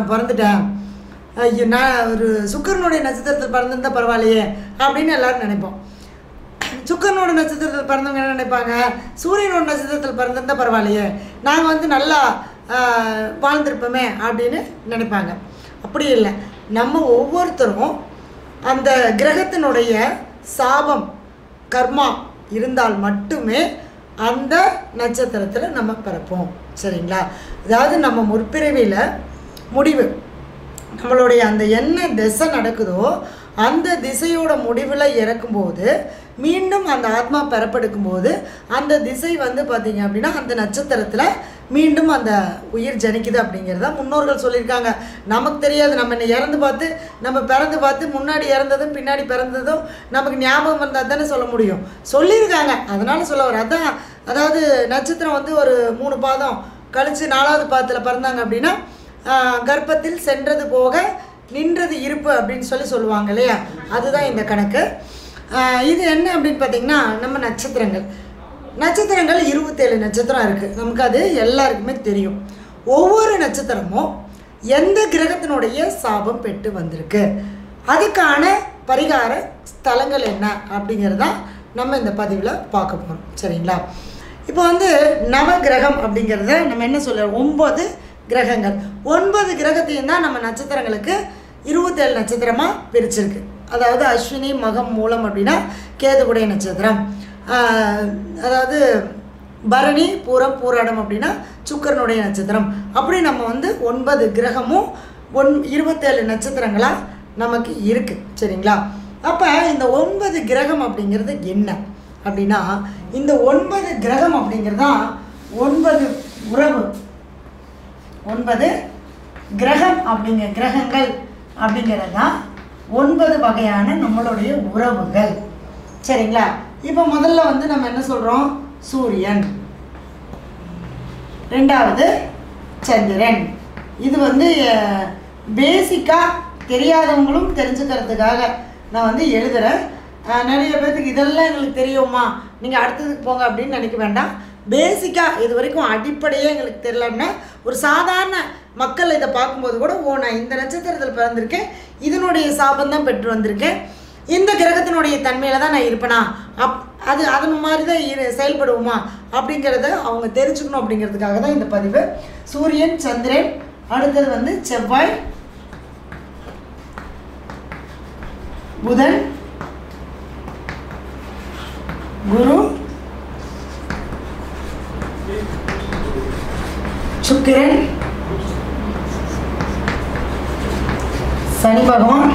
நான் பிறந்துட்டேன், ஐயோ நான் ஒரு சுக்கிரனுடைய நட்சத்திரத்தில் பிறந்திருந்தால் பரவாயில்லையே அப்படின்னு எல்லோரும் நினைப்போம். சுக்கிரனோட நட்சத்திரத்தில் பிறந்தவங்க என்ன நினைப்பாங்க, சூரியனோட நட்சத்திரத்தில் பிறந்திருந்தால் பரவாயில்லையே, நாங்கள் வந்து நல்லா வாழ்ந்திருப்போமே அப்படின்னு நினைப்பாங்க. அப்படி இல்லை, நம்ம ஒவ்வொருத்தரும் அந்த கிரகத்தினுடைய சாபம் கர்மா இருந்தால் மட்டுமே அந்த நட்சத்திரத்தில் நம்ம பிறப்போம். சரிங்களா? அதாவது நம்ம முற்பிறவியில் முடிவு நம்மளுடைய அந்த என்ன திசை நடக்குதோ அந்த திசையோட முடிவில் இறக்கும்போது மீண்டும் அந்த ஆத்மா பெறப்படுக்கும்போது அந்த திசை வந்து பார்த்திங்க அப்படின்னா அந்த நட்சத்திரத்தில் மீண்டும் அந்த உயிர் ஜனிக்குது அப்படிங்கிறத முன்னோர்கள் சொல்லியிருக்காங்க. நமக்கு தெரியாது, நம்ம என்ன இறந்து பார்த்து நம்ம பிறந்து பார்த்து முன்னாடி இறந்ததும் பின்னாடி பிறந்ததும் நமக்கு ஞாபகம் வந்தால் தானே சொல்ல முடியும், சொல்லியிருக்காங்க. அதனால் சொல்ல வர அதான், அதாவது நட்சத்திரம் வந்து ஒரு 3 பாதம் கழித்து 4வது பாதத்தில் பிறந்தாங்க அப்படின்னா கர்ப்பத்தில் சென்றது போக நின்றது இருப்பு அப்படின்னு சொல்லுவாங்க இல்லையா, அதுதான் இந்த கணக்கு. இது என்ன அப்படின்னு பார்த்திங்கன்னா, நம்ம நட்சத்திரங்கள் 27 நட்சத்திரம் இருக்குது. நமக்கு அது எல்லாருக்குமே தெரியும். ஒவ்வொரு நட்சத்திரமும் எந்த கிரகத்தினுடைய சாபம் பெற்று வந்திருக்கு, அதுக்கான பரிகார ஸ்தலங்கள் என்ன அப்படிங்கிறதான் நம்ம இந்த பதிவில் பார்க்க போகிறோம். சரிங்களா? இப்போ வந்து நவகிரகம் அப்படிங்கிறத நம்ம என்ன சொல்லுவோம், 9 கிரகங்கள். 9 கிரகத்தையும் தான் நம்ம நட்சத்திரங்களுக்கு 27 நட்சத்திரமாக பிரிச்சிருக்கு. அதாவது அஸ்வினி மகம் மூலம் அப்படின்னா கேதுவுடைய நட்சத்திரம், அதாவது பரணி பூரம் பூராடம் அப்படின்னா சுக்கிரனுடைய நட்சத்திரம். அப்படி நம்ம வந்து 9 கிரகமும் 27 நட்சத்திரங்களாக நமக்கு இருக்குது. சரிங்களா? அப்போ இந்த 9 கிரகம் அப்படிங்கிறது என்ன அப்படின்னா, இந்த 9 கிரகம் அப்படிங்கிறது தான் 9 உறவு. 9 கிரகம் கிரகங்கள் அப்படிங்கிறது தான் 9 வகையான நம்மளுடைய உறவுகள். சரிங்களா? இப்போ முதல்ல வந்து நம்ம என்ன சொல்கிறோம், சூரியன், 2வது சந்திரன். இது வந்து பேசிக்காக தெரியாதவங்களும் தெரிஞ்சுக்கிறதுக்காக நான் வந்து எழுதுகிறேன். நிறைய பேர்த்துக்கு இதெல்லாம் எங்களுக்கு தெரியுமா, நீங்கள் அடுத்ததுக்கு போங்க அப்படின்னு நினைக்க வேண்டாம். பேசிக்காக இது வரைக்கும் அடிப்படையே எங்களுக்கு தெரியலன்னா ஒரு சாதாரண மக்கள் இதை பார்க்கும்போது கூட, ஓ நான் இந்த நட்சத்திரத்தில் பிறந்திருக்கேன், இதனுடைய சாபம் தான் பெற்று வந்திருக்கேன், இந்த கிரகத்தினுடைய தன்மையில் தான் நான் இருப்பேனா, அது மாதிரி தான் செயல்படுவோமா அப்படிங்கிறத அவங்க தெரிஞ்சுக்கணும். அப்படிங்கிறதுக்காக தான் இந்த பதிவு. சூரியன், சந்திரன், அடுத்தது வந்து செவ்வாய், புதன், குரு, சுக்கிரன், சனி பகவான்,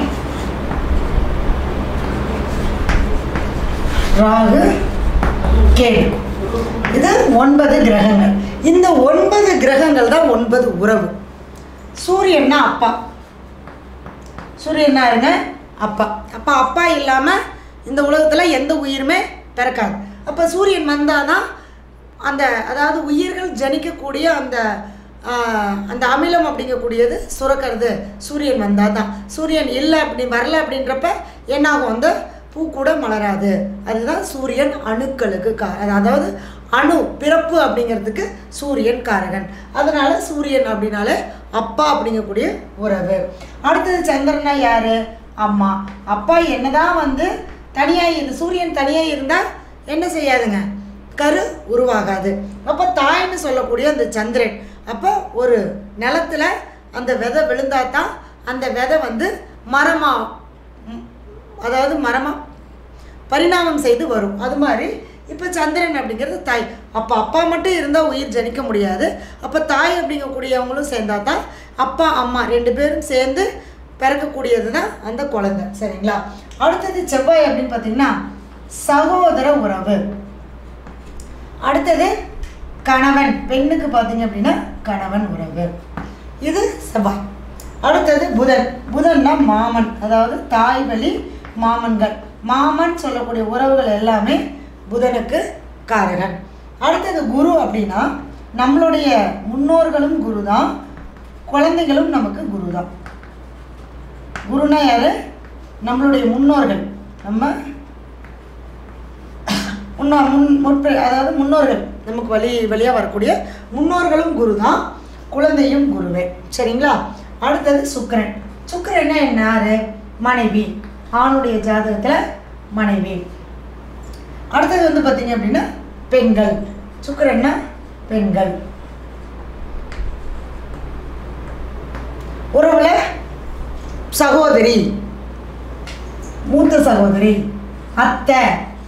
ராகு, கேது. இது 9 கிரகங்கள். இந்த 9 கிரகங்கள் தான் 9 உறவு. சூரியன்னா அப்பா, சூரியன்னா இருங்க அப்பா. அப்பா இல்லாமல் இந்த உலகத்தில் எந்த உயிருமே பிறக்காது. அப்போ சூரியன் வந்தால் தான் அந்த, அதாவது உயிர்கள் ஜனிக்கக்கூடிய அந்த அமிலம் அப்படிங்கக்கூடியது சுரக்கிறது சூரியன் வந்தால் தான். சூரியன் இல்லை வரல அப்படின்றப்ப என்னாகும், அந்த பூ கூட மலராது. அதுதான் சூரியன் அணுக்களுக்கு அதாவது அணு பிறப்பு அப்படிங்கிறதுக்கு சூரியன் காரகன். அதனால சூரியன் அப்படின்னாலே அப்பா அப்படிங்கக்கூடிய உறவு. அடுத்தது சந்திரனா யாரு, அம்மா. அப்பா என்னதான் வந்து தனியாக சூரியன் தனியாக இருந்தால் என்ன செய்யாதுங்க, கரு உருவாகாது. அப்போ தாய்ன்னு சொல்லக்கூடிய அந்த சந்திரன், அப்போ ஒரு நிலத்தில் அந்த விதை விழுந்தால் தான் அந்த விதை வந்து மரமாக, அதாவது மரமாக பரிணாமம் செய்து வரும். அது மாதிரி இப்போ சந்திரன் அப்படிங்கிறது தாய். அப்போ அப்பா மட்டும் இருந்தால் உயிர் ஜனிக்க முடியாது. அப்போ தாய் அப்படிங்கக்கூடியவங்களும் சேர்ந்தால் தான் அப்பா அம்மா 2 பேரும் சேர்ந்து பிறக்கக்கூடியது தான் அந்த குழந்தை. சரிங்களா? அடுத்தது செவ்வாய் அப்படின்னு பார்த்தீங்கன்னா சகோதர உறவு. அடுத்தது கணவன், பெண்ணுக்கு பார்த்தீங்க அப்படின்னா கணவன் உறவு. இது செவ்வாய். அடுத்தது புதன். புதன்னா மாமன், அதாவது தாய் வழி மாமன்கள். மாமன் சொல்லக்கூடிய உறவுகள் எல்லாமே புதனுக்கு காரகன். அடுத்தது குரு அப்படின்னா நம்மளுடைய முன்னோர்களும் குரு தான், குழந்தைகளும் நமக்கு குரு தான். குருனா யாரு, நம்மளுடைய முன்னோர்கள். நம்ம அதாவது முன்னோர்கள், நமக்கு வழியாக வரக்கூடிய முன்னோர்களும் குரு தான், குழந்தையும் குருவே. சரிங்களா? அடுத்தது சுக்கிரன். சுக்கிரன்னா என்ன? யாரு? மனைவி. ஆணுடைய ஜாதகத்தில் மனைவி. அடுத்தது வந்து பார்த்தீங்க அப்படின்னா பெண்கள். சுக்கிரன்னா பெண்கள். உறவுல சகோதரி, மூத்த சகோதரி, அத்தை.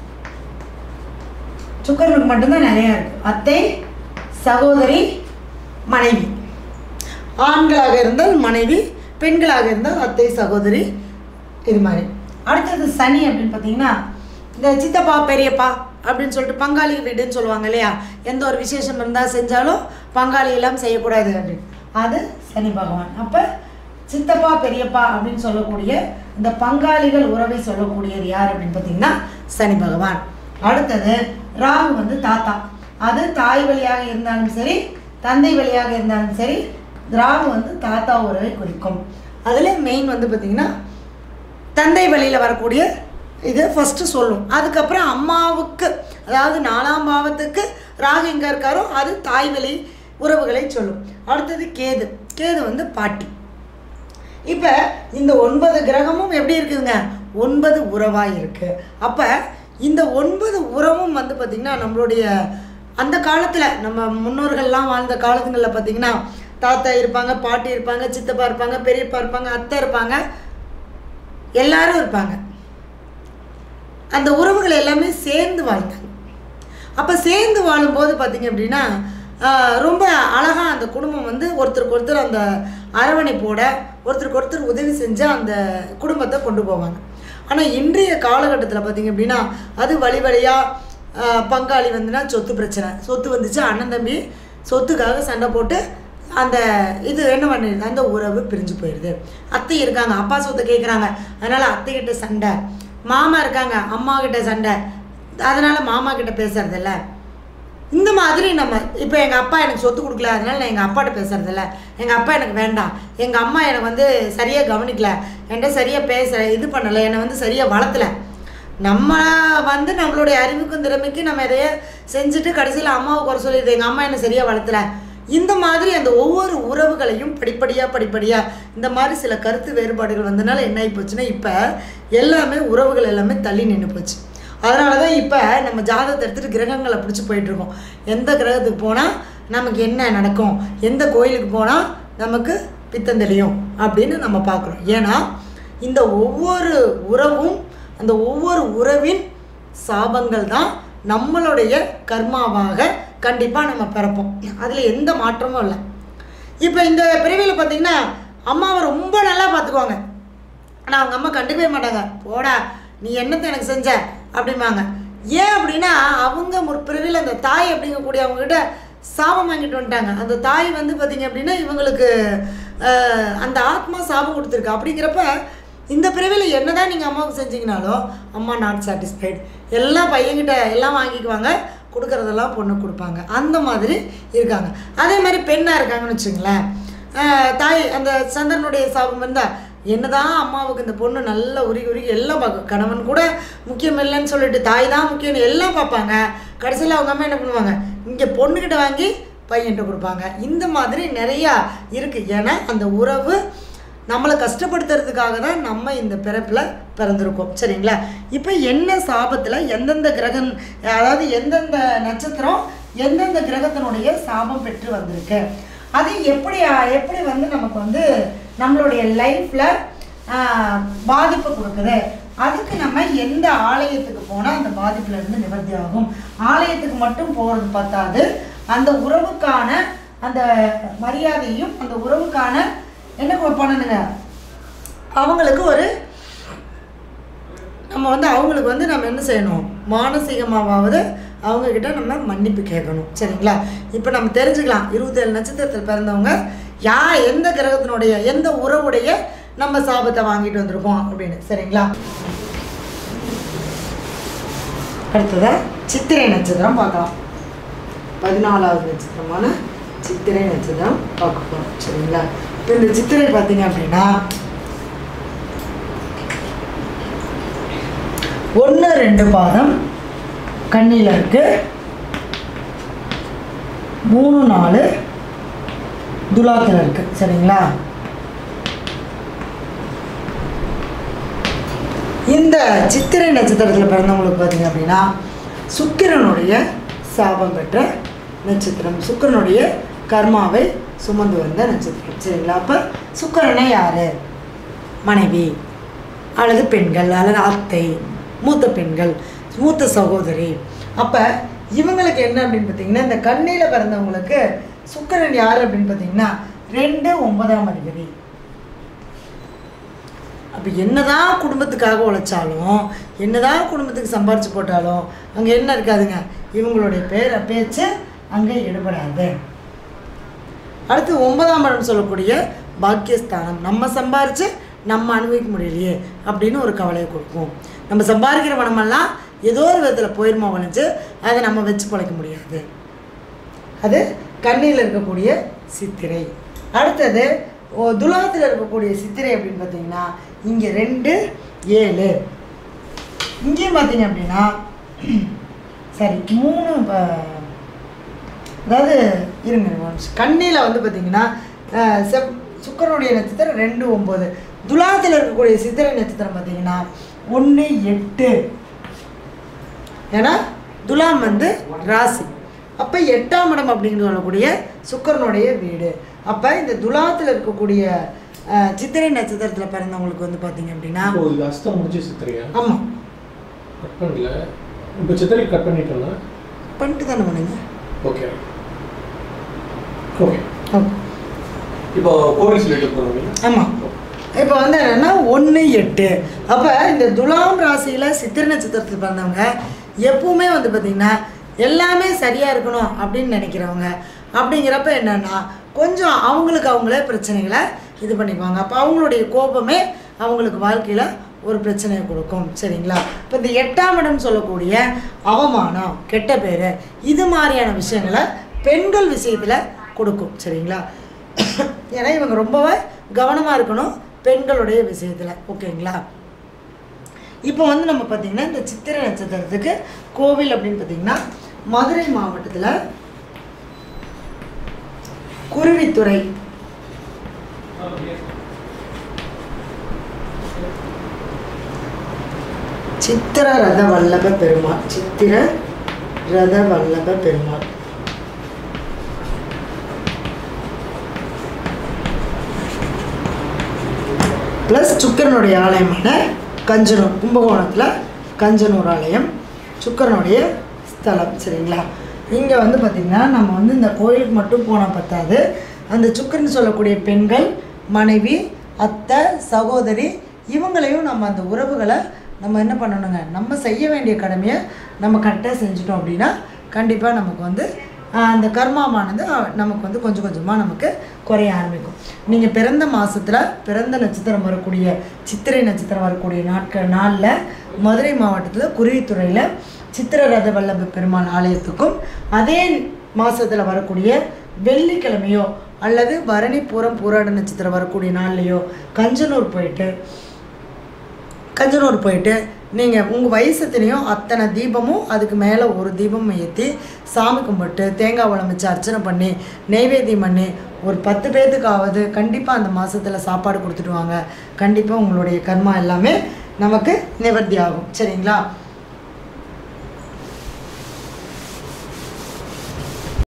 சுக்கிரனுக்கு மட்டும்தான் நிறையா இருக்கு. அத்தை, சகோதரி, மனைவி. ஆண்களாக இருந்தால் மனைவி, பெண்களாக இருந்தால் அத்தை, சகோதரி, இது மாதிரி. அடுத்தது சனி அப்படின்னு பார்த்தீங்கன்னா இந்த சித்தப்பா பெரியப்பா அப்படின்னு சொல்லிட்டு பங்காளி வீடுன்னு சொல்லுவாங்க இல்லையா? எந்த ஒரு விசேஷம் இருந்தால் செஞ்சாலும் பங்காளி எல்லாம் செய்யக்கூடாது அப்படின்னு. அது சனி பகவான். அப்போ சித்தப்பா பெரியப்பா அப்படின்னு சொல்லக்கூடிய இந்த பங்காளிகள் உறவை சொல்லக்கூடியது யார் அப்படின்னு பார்த்தீங்கன்னா சனி பகவான். அடுத்தது ராகு வந்து தாத்தா. அது தாய் வழியாக இருந்தாலும் சரி, தந்தை வழியாக இருந்தாலும் சரி, ராகு வந்து தாத்தா உறவை குறிக்கும். அதில் மெயின் வந்து பார்த்திங்கன்னா தந்தை வழியில் வரக்கூடிய இது ஃபஸ்ட்டு சொல்லும். அதுக்கப்புறம் அம்மாவுக்கு, அதாவது 4ஆம் பாவத்துக்கு ராகு எங்கே இருக்காரோ அது தாய் வழி உறவுகளை சொல்லும். அடுத்தது கேது. கேது வந்து பாட்டி. இப்போ இந்த 9 கிரகமும் எப்படி இருக்குதுங்க? 9 உறவாக இருக்குது. அப்போ இந்த 9 உறவும் வந்து பார்த்திங்கன்னா நம்மளுடைய அந்த காலத்தில் நம்ம முன்னோர்கள்லாம் வாழ்ந்த காலத்துங்களில் பார்த்திங்கன்னா தாத்தா இருப்பாங்க, பாட்டி இருப்பாங்க, சித்தப்பா இருப்பாங்க, பெரியப்பா இருப்பாங்க, அத்தை இருப்பாங்க, எல்லாரும் இருப்பாங்க. அந்த உறவுகள் எல்லாமே சேர்ந்து வாழ்ந்தாங்க. அப்போ சேர்ந்து வாழும்போது பார்த்திங்க அப்படின்னா ரொம்ப அழகாக அந்த குடும்பம் வந்து ஒருத்தருக்கு ஒருத்தர் அந்த அரவணைப்போட ஒருத்தருக்கு ஒருத்தர் உதவி செஞ்சு அந்த குடும்பத்தை கொண்டு போவாங்க. ஆனால் இன்றைய காலகட்டத்தில் பார்த்திங்க அப்படின்னா அது வழி வழியாக பங்காளி வந்துன்னா சொத்து பிரச்சனை. சொத்து வந்துச்சு, அண்ணன் தம்பி சொத்துக்காக சண்டை போட்டு அந்த இது என்ன பண்ணிடுது, அந்த உறவு பிரிஞ்சு போயிடுது. அத்தை இருக்காங்க, அப்பா சொத்தை கேட்குறாங்க, அதனால் அத்தைக்கிட்ட சண்டை. மாமா இருக்காங்க, அம்மா கிட்ட சண்டை, அதனால் மாமா கிட்ட பேசுறதில்ல. இந்த மாதிரி நம்ம இப்போ எங்கள் அப்பா எனக்கு சொத்து கொடுக்கல, அதனால் நான் எங்கள் அப்பாட்ட பேசுறதில்ல. எங்கள் அப்பா எனக்கு வேண்டாம், எங்கள் அம்மா எனக்கு வந்து சரியாக கவனிக்கல, என்கிட்ட சரியாக இது பண்ணலை, என்னை வந்து சரியாக வளர்த்தலை. நம்ம வந்து நம்மளுடைய அறிவுக்கும் திறமைக்கு நம்ம எதைய செஞ்சுட்டு கடைசியில் அம்மாவை குறை சொல்லிடுது, எங்கள் அம்மா என்னை சரியாக வளர்த்தலை. இந்த மாதிரி அந்த ஒவ்வொரு உறவுகளையும் படிப்படியாக இந்த மாதிரி சில கருத்து வேறுபாடுகள் வந்தனால என்ன ஆகி போச்சுன்னா இப்போ எல்லாமே உறவுகள் எல்லாமே தள்ளி நின்று போச்சு. அதனால தான் இப்போ நம்ம ஜாதகத்தை எடுத்துகிட்டு கிரகங்களை பிடிச்சி போயிட்டுருக்கோம். எந்த கிரகத்துக்கு போனால் நமக்கு என்ன நடக்கும், எந்த கோயிலுக்கு போனால் நமக்கு பித்தம் தெளியும் அப்படின்னு நம்ம பார்க்குறோம். ஏன்னா இந்த ஒவ்வொரு உறவும், அந்த ஒவ்வொரு உறவின் சாபங்கள் தான் நம்மளுடைய கர்மாவாக கண்டிப்பாக நம்ம பிறப்போம். அதில் எந்த மாற்றமும் இல்லை. இப்போ இந்த பிறவியில் பார்த்திங்கன்னா அம்மாவை ரொம்ப நல்லா பார்த்துக்குவாங்க, ஆனால் அவங்க அம்மா கண்டுக்கவே மாட்டாங்க. போடா நீ என்னத்தை எனக்கு செஞ்ச அப்படிம்பாங்க. ஏன் அப்படின்னா அவங்க முற்பிறவியில் அந்த தாய் அப்படிங்கக்கூடிய அவங்ககிட்ட சாபம் வாங்கிட்டு வந்துட்டாங்க. அந்த தாய் வந்து பார்த்திங்க அப்படின்னா இவங்களுக்கு அந்த ஆத்மா சாபம் கொடுத்துருக்கு. அப்படிங்கிறப்ப இந்த பிறவியில் என்ன தான் நீங்கள் அம்மாவுக்கு செஞ்சீங்கனாலும் அம்மா நாட் சாட்டிஸ்ஃபைடு, எல்லாம் பையன்கிட்ட எல்லாம் வாங்கிக்குவாங்க, கொடுக்குறதெல்லாம் பொண்ணு கொடுப்பாங்க. அந்த மாதிரி இருக்காங்க. அதே மாதிரி பெண்ணாக இருக்காங்கன்னு வச்சுங்களேன், தாய் அந்த சந்திரனுடைய சாபம் இருந்தால் என்னதான் அம்மாவுக்கு இந்த பொண்ணு நல்லா உருகி எல்லாம் பார்க்கும். கணவன் கூட முக்கியம் இல்லைன்னு சொல்லிட்டு தாய் தான் முக்கியம்னு எல்லாம் பார்ப்பாங்க. கடைசியில் அவங்க அம்மா என்ன பண்ணுவாங்க, இங்கே பொண்ணுக்கிட்ட வாங்கி பையன்கிட்ட கொடுப்பாங்க. இந்த மாதிரி நிறையா இருக்குது. ஏன்னா அந்த உறவு நம்மளை கஷ்டப்படுத்துறதுக்காக தான் நம்ம இந்த பிறப்பில் பிறந்திருக்கோம். சரிங்களா? இப்போ என்ன சாபத்தில் எந்தெந்த கிரகம், அதாவது எந்தெந்த நட்சத்திரம் எந்தெந்த கிரகத்தினுடைய சாபம் பெற்று வந்திருக்கு, அது எப்படி வந்து நமக்கு வந்து நம்மளுடைய லைஃப்பில் பாதிப்பு கொடுக்குது, அதுக்கு நம்ம எந்த ஆலயத்துக்கு போனால் அந்த பாதிப்புலேருந்து நிவர்த்தி ஆகும். ஆலயத்துக்கு மட்டும் போகிறது பார்த்தாது, அந்த உறவுக்கான அந்த மரியாதையும் அந்த உறவுக்கான என்ன பண்ணணுங்க, அவங்களுக்கு ஒரு நம்ம வந்து அவங்களுக்கு வந்து நம்ம என்ன செய்யணும், மானசீகமாவது அவங்கக்கிட்ட நம்ம மன்னிப்பு கேட்கணும். சரிங்களா? இப்போ நம்ம தெரிஞ்சுக்கலாம் 27 நட்சத்திரத்தில் பிறந்தவங்க எந்த கிரகத்தினுடைய எந்த உறவுடைய நம்ம சாபத்தை வாங்கிட்டு வந்திருக்கோம் அப்படின்னு. சரிங்களா? அடுத்ததாக சித்திரை நட்சத்திரம் பார்க்கலாம். 14வது நட்சத்திரமான சித்திரை நட்சத்திரம் பார்க்க போகிறோம். சரிங்களா? இப்போ இந்த சித்திரை பார்த்தீங்க அப்படின்னா 1, 2 பாதம் கண்ணியில் இருக்கு, 3, 4 துலாத்தில் இருக்கு. சரிங்களா? இந்த சித்திரை நட்சத்திரத்தில் பிறந்தவங்களுக்கு பார்த்திங்க அப்படின்னா சுக்கிரனுடைய சாபம் பெற்ற நட்சத்திரம், சுக்கிரனுடைய கர்மாவை சுமந்து வந்த நட்சத்திரம். சரிங்களா? அப்போ சுக்கிரனை யார்? மனைவி அல்லது பெண்கள் அல்லது அத்தை, மூத்த பெண்கள், மூத்த சகோதரி. அப்போ இவங்களுக்கு என்ன அப்படின்னு பார்த்தீங்கன்னா, இந்த கன்னியில் பிறந்தவங்களுக்கு சுக்கிரன் யார் அப்படின்னு பார்த்தீங்கன்னா 2 9ஆம் அதிபதி. அப்போ என்னதான் குடும்பத்துக்காக உழைச்சாலும், என்னதான் குடும்பத்துக்கு சம்பாரித்து போட்டாலும் அங்கே என்ன இருக்காதுங்க, இவங்களுடைய பேச்சு அங்கே ஈடுபடாது. அடுத்து 9ஆம் இடம் சொல்லக்கூடிய பாக்கியஸ்தானம், நம்ம சம்பாரித்து நம்ம அனுபவிக்க முடியலையே அப்படின்னு ஒரு கவலையை கொடுக்கும். நம்ம சம்பாதிக்கிற பணமெல்லாம் ஏதோ ஒரு விதத்தில் போயிருமா வளைஞ்சு அதை நம்ம வச்சு பழைக்க முடியாது. அது கண்ணியில் இருக்கக்கூடிய சித்திரை. அடுத்தது துலாத்தில் இருக்கக்கூடிய சித்திரை அப்படின்னு பார்த்தீங்கன்னா இங்கே 2 7. இங்கேயும் பார்த்தீங்க அப்படின்னா சரி 3 அதாவது இருங்க கண்ணியில் வந்து பார்த்தீங்கன்னா சுக்கிரனுடைய நட்சத்திரம் 2 9. துலாத்தில் இருக்கக்கூடிய சித்திரை நட்சத்திரம் பார்த்தீங்கன்னா 1 8. ஏன்னா துலாம் வந்து ராசி. அப்போ 8ஆம் இடம் அப்படின்னு சொல்லக்கூடிய சுக்கிரனுடைய வீடு. அப்போ இந்த துலாத்தில் இருக்கக்கூடிய சித்திரை நட்சத்திரத்தில் பிறந்தவங்களுக்கு வந்து பார்த்தீங்க அப்படின்னா ஆமாம் கட் பண்ணல, இப்போ சித்திரை கட் பண்ணிட்டோம்னா பண்ணிட்டு தானே பண்ணுங்க. ஓகே ஓகே இப்போ கோவில் சொல்லிட்டு போகிறோம். ஆமாம், இப்போ வந்து என்னென்னா 1 8. அப்போ இந்த துலாம் ராசியில் சித்திரை நட்சத்திரத்தில் பிறந்தவங்க எப்பவுமே வந்து பார்த்திங்கன்னா எல்லாமே சரியாக இருக்கணும் அப்படின்னு நினைக்கிறவங்க. அப்படிங்கிறப்ப என்னென்னா கொஞ்சம் அவங்களுக்கு அவங்களே பிரச்சனைகளை இது பண்ணிக்குவாங்க. அப்போ அவங்களுடைய கோபமே அவங்களுக்கு வாழ்க்கையில் ஒரு பிரச்சனையை கொடுக்கும். சரிங்களா? இப்போ இந்த 8ஆம் இடம் சொல்லக்கூடிய அவமானம், கெட்ட பேர், இது மாதிரியான விஷயங்களை பெண்கள் விஷயத்தில் கொடுக்கும். சரிங்களா? ஏன்னா இவங்க ரொம்பவே கவனமாக இருக்கணும் பெண்களுடைய விஷயத்தில். ஓகேங்களா? இப்போ வந்து நம்ம பார்த்திங்கன்னா இந்த சித்திரை நட்சத்திரத்துக்கு கோவில் அப்படின்னு பார்த்திங்கன்னா மதுரை மாவட்டத்தில் குருவித்துறை சித்திர ரத வல்லப பெருமாள், சித்திர ரத வல்லப பெருமாள் ப்ளஸ் சுக்கிரனுடைய ஆலயமான கஞ்சனூர், கும்பகோணத்தில் கஞ்சனூர் ஆலயம் சுக்கிரனுடைய ஸ்தலம். சரிங்களா? இங்கே வந்து பார்த்திங்கன்னா நம்ம வந்து இந்த கோயிலுக்கு மட்டும் போனால் பத்தாது, அந்த சுக்கிரன் சொல்லக்கூடிய பெண்கள், மனைவி, அத்தை, சகோதரி, இவங்களையும் நம்ம அந்த உறவுகளை நம்ம என்ன பண்ணணுங்க, நம்ம செய்ய வேண்டிய கடமையை நம்ம கரெக்டாக செஞ்சிட்டோம் அப்படின்னா கண்டிப்பாக நமக்கு வந்து அந்த கர்மாவானது நமக்கு வந்து கொஞ்சம் கொஞ்சமாக நமக்கு குறைய ஆரம்பிக்கும். நீங்கள் பிறந்த மாதத்தில் பிறந்த நட்சத்திரம் வரக்கூடிய சித்திரை நட்சத்திரம் வரக்கூடிய நாளில் மதுரை மாவட்டத்தில் குருவித்துறையில் சித்திர ரத வல்லப பெருமாள் ஆலயத்துக்கும், அதே மாதத்தில் வரக்கூடிய வெள்ளிக்கிழமையோ அல்லது பரணி பூரம் பூராட நட்சத்திரம் வரக்கூடிய நாள்லையோ கஞ்சனூர் போயிட்டு நீங்கள் உங்கள் வயசுத்தினையும் அத்தனை தீபமும் அதுக்கு மேலே ஒரு தீபமும் ஏற்றி சாமி கும்பிட்டு தேங்காய் வளம் வச்சு அர்ச்சனை பண்ணி நெய்வேத்தியம் பண்ணி ஒரு 10 பேர்த்துக்காவது கண்டிப்பாக அந்த மாதத்தில் சாப்பாடு கொடுத்துட்டு வாங்க. கண்டிப்பாக உங்களுடைய கர்மா எல்லாமே நமக்கு நிவர்த்தி ஆகும். சரிங்களா?